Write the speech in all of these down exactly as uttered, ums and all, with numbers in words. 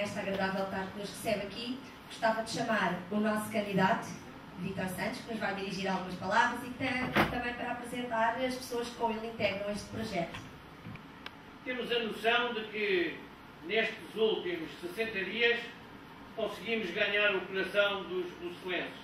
esta agradável tarde que nos recebe aqui, gostava de chamar o nosso candidato, Vítor Santos, que nos vai dirigir algumas palavras e que tem, também para apresentar as pessoas que com ele integram este projeto. Temos a noção de que nestes últimos sessenta dias conseguimos ganhar o coração dos lucelenses.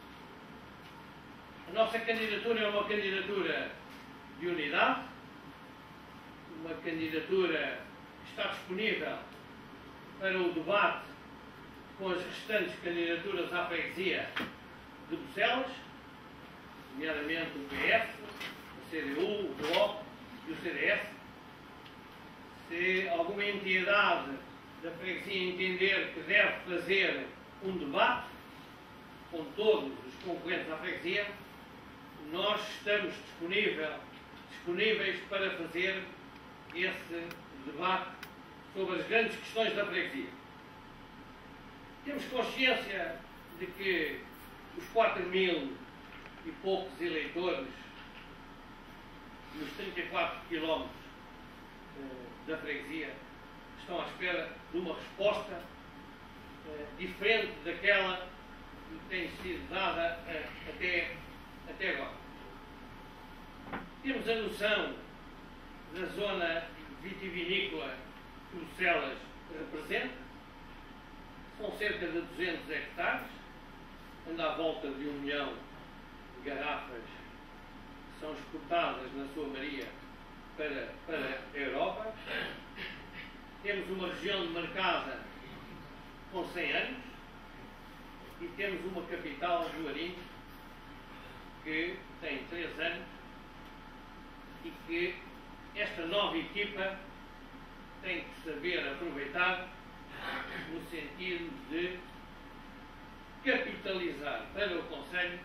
A nossa candidatura é uma candidatura de unidade, uma candidatura que está disponível para o debate com as restantes candidaturas à freguesia de Bucelas, nomeadamente o P S, o C D U, o Bloco e o C D S. Se alguma entidade da freguesia entender que deve fazer um debate com todos os concorrentes à freguesia, nós estamos disponível, disponíveis para fazer esse debate sobre as grandes questões da freguesia. Temos consciência de que os quatro mil e poucos eleitores nos trinta e quatro quilómetros eh, da freguesia estão à espera de uma resposta eh, diferente daquela que tem sido dada eh, até, até agora. Temos a noção da zona vitivinícola que Bucelas representa. São cerca de duzentos hectares, anda à volta de um milhão de garrafas que são exportadas na sua maioria para, para a Europa. Temos uma região demarcada com cem anos e temos uma capital, Juarim, que tem três anos e que esta nova equipa tem que saber aproveitar no sentido de capitalizar para o Conselho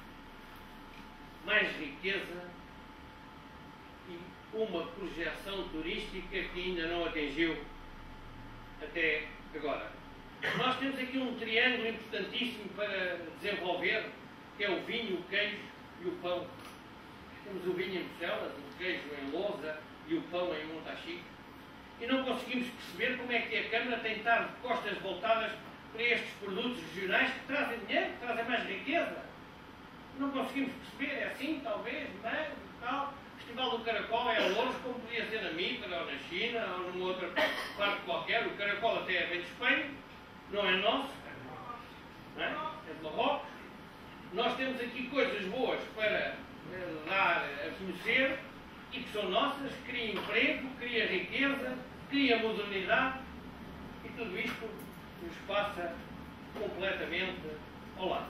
mais riqueza e uma projeção turística que ainda não atingiu até agora. Nós temos aqui um triângulo importantíssimo para desenvolver, que é o vinho, o queijo e o pão. Temos o vinho em Bucelas, o queijo em Lousa e o pão em Montachique. E não conseguimos perceber como é que a Câmara tem estado de costas voltadas para estes produtos regionais que trazem dinheiro, que trazem mais riqueza. Não conseguimos perceber, é assim, talvez, mas tal. O Festival do Caracol é a Louros, como podia ser na Mitra, ou na China, ou numa outra parte qualquer. O caracol até vem de Espanha, não é nosso, não é? É de Marrocos. Nós temos aqui coisas boas para dar a conhecer e que são nossas, cria emprego, cria riqueza, cria modernidade e tudo isto nos passa completamente ao lado.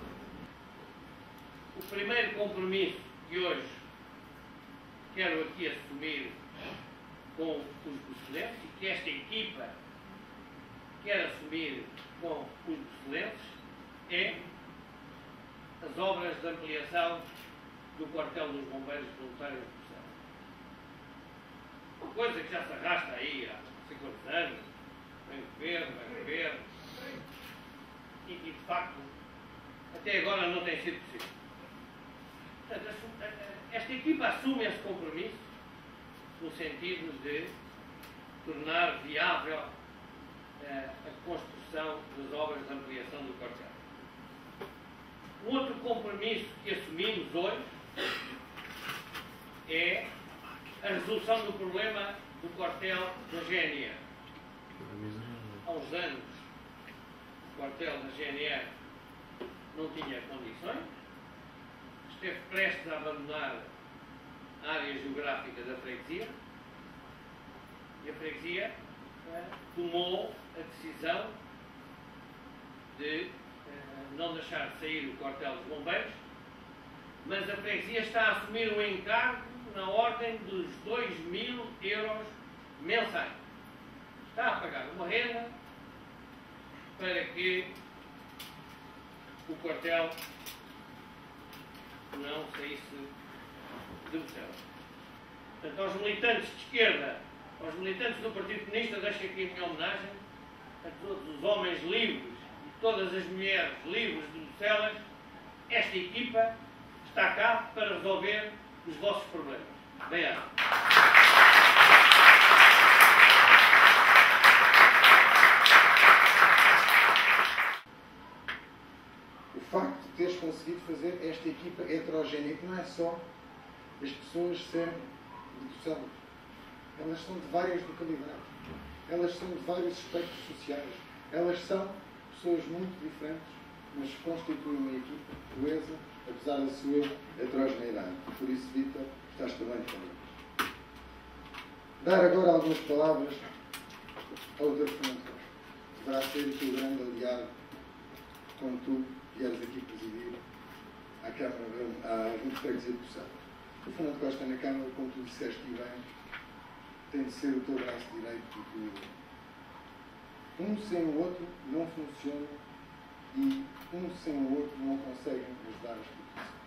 O primeiro compromisso que hoje quero aqui assumir com os bucelenses e que esta equipa quer assumir com os bucelenses é as obras de ampliação do quartel dos bombeiros voluntários de Bucelas. Uma coisa que já se arrasta aí há cinquenta anos, vem governo, vem governo, e, e de facto até agora não tem sido possível. Portanto, esta equipa assume esse compromisso no sentido de tornar viável eh, a construção das obras de ampliação do quartel. Um outro compromisso que assumimos hoje é a resolução do problema do quartel da G N R. Há uns anos, o quartel da G N R não tinha condições, esteve prestes a abandonar a área geográfica da freguesia e a freguesia eh, tomou a decisão de eh, não deixar de sair o quartel dos bombeiros, mas a freguesia está a assumir um encargo na ordem dos dois mil euros mensais. Está a pagar uma renda para que o quartel não saísse de Bucelas. Portanto, aos militantes de esquerda, aos militantes do Partido Comunista, deixo aqui a minha homenagem a todos os homens livres e todas as mulheres livres de Bucelas. Esta equipa está cá para resolver os vossos problemas. Obrigado. conseguido fazer esta equipa heterogénea, que não é só as pessoas serem de Bucelas. Elas são de várias localidades. Elas são de vários aspectos sociais. Elas são pessoas muito diferentes, mas constituem uma equipa coesa, apesar da sua heterogeneidade. Por isso, Vítor, estás também comigo. Dar agora algumas palavras ao doutor Fernando Costa. Deverá ser o teu grande aliado quando tu vieres aqui presidir à Câmara, à Junta de Freguesia de Bucelas. O Fernando Costa na Câmara, como tu disseste e bem, tem de ser o teu braço direito, porque um sem o outro não funciona e um sem o outro não conseguem ajudar as populações.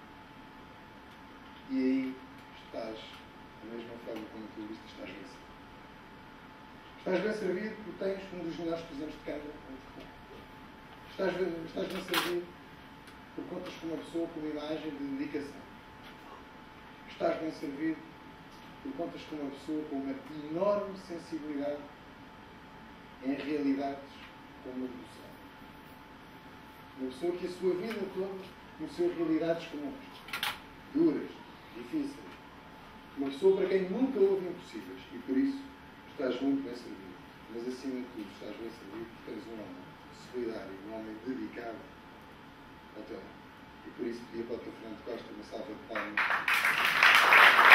E aí estás, da mesma forma como tu viste, estás bem servido. Estás bem servido porque tens um dos melhores presidentes de Câmara em Portugal. Estás bem, estás bem servido porque contas com uma pessoa com uma imagem de dedicação. Estás bem servido porque contas com uma pessoa com uma enorme sensibilidade em realidades como a do céu. Uma pessoa que a sua vida toda conheceu realidades como esta. Duras, difíceis. Uma pessoa para quem nunca houve impossíveis. E por isso estás muito bem servido. Mas acima de tudo estás bem servido porque tens um homem solidário, um homem dedicado ao teu lado. E por isso pedia para o doutor Fernando Costa uma salva de palmas.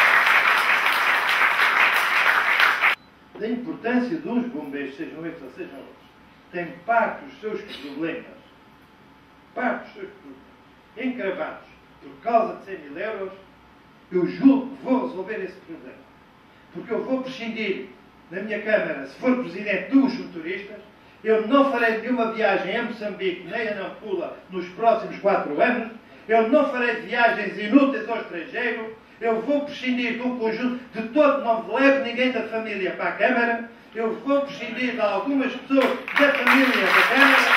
Da importância dos bombeiros, sejam estes ou sejam outros, tem parte dos seus problemas, parte dos seus problemas, encravados por causa de cem mil euros, eu julgo que vou resolver esse problema. Porque eu vou prescindir na minha Câmara, se for Presidente dos motoristas, eu não farei nenhuma viagem a Moçambique nem a Nampula nos próximos quatro anos, eu não farei viagens inúteis ao estrangeiro, eu vou prescindir de um conjunto de todo, não levo ninguém da família para a Câmara, eu vou prescindir de algumas pessoas da família da Câmara.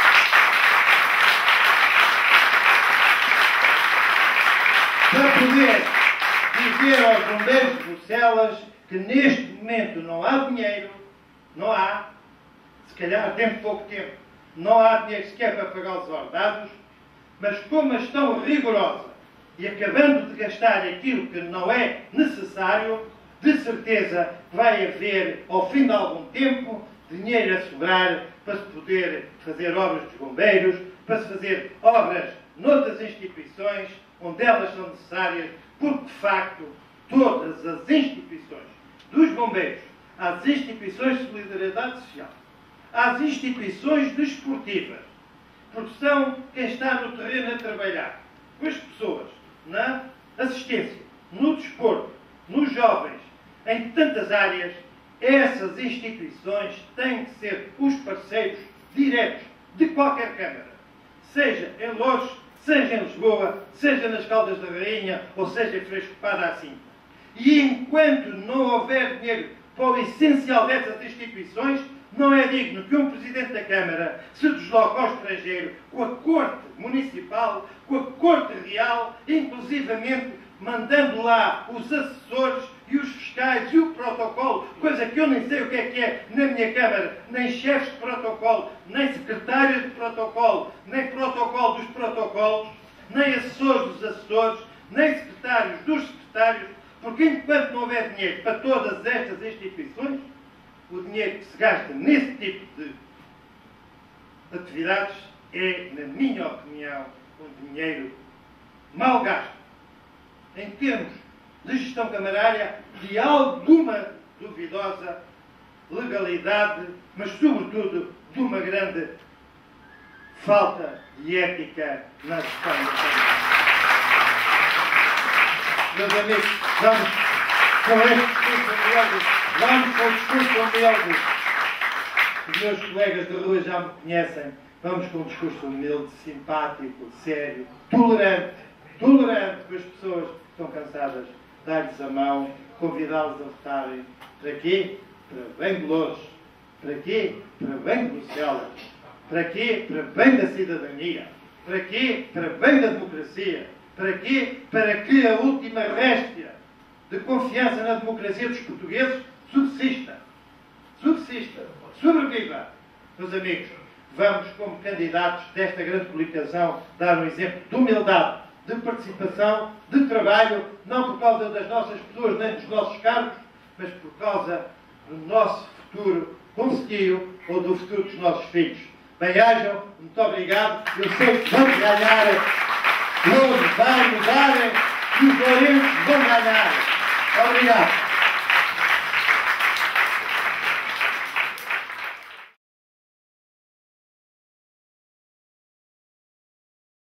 Para poder dizer aos bombeiros de Bucelas que neste momento não há dinheiro, não há, se calhar tem pouco tempo, não há dinheiro sequer para pagar os ordenados, mas como a gestão rigorosa e acabando de gastar aquilo que não é necessário, de certeza vai haver, ao fim de algum tempo, dinheiro a sobrar para se poder fazer obras dos bombeiros, para se fazer obras noutras instituições, onde elas são necessárias, porque, de facto, todas as instituições, dos bombeiros, às instituições de solidariedade social, às instituições desportivas, porque são quem está no terreno a trabalhar com as pessoas, na assistência, no desporto, nos jovens, em tantas áreas, essas instituições têm que ser os parceiros diretos de qualquer Câmara, seja em Loures, seja em Lisboa, seja nas Caldas da Rainha, ou seja em Freixo de Espada à Cinta. E enquanto não houver dinheiro para o essencial dessas instituições, não é digno que um Presidente da Câmara se desloque ao estrangeiro com a Corte Municipal, com a Corte Real, inclusivamente mandando lá os assessores e os fiscais e o protocolo, coisa que eu nem sei o que é que é na minha Câmara, nem chefes de protocolo, nem secretários de protocolo, nem protocolo dos protocolos, nem assessores dos assessores, nem secretários dos secretários, porque enquanto não houver dinheiro para todas estas instituições, o dinheiro que se gasta nesse tipo de atividades é, na minha opinião, um dinheiro mal gasto, em termos de gestão camarária de alguma duvidosa legalidade, mas, sobretudo, de uma grande falta de ética na gestão da Câmara. Meus amigos, vamos com este discurso humilde, vamos com o discurso humilde. Os meus colegas de rua já me conhecem. Vamos com um discurso humilde, simpático, sério, tolerante, tolerante com as pessoas que estão cansadas, dar-lhes a mão, convidá-los a votarem. Para quê? Para bem de Loures. Para quê? Para bem de Bucelas. Para quê? Para bem da cidadania. Para quê? Para bem da democracia. Para quê? Para que a última réstia de confiança na democracia dos portugueses subsista. Subsista. Sobreviva. Meus amigos, vamos, como candidatos desta grande coligação, dar um exemplo de humildade, de participação, de trabalho, não por causa das nossas pessoas nem dos nossos cargos, mas por causa do nosso futuro conselheiro ou do futuro dos nossos filhos. Bem-ajam, muito obrigado. Eu sei que vamos ganhar, hoje vai mudar e os Lourenços vão ganhar. Obrigado.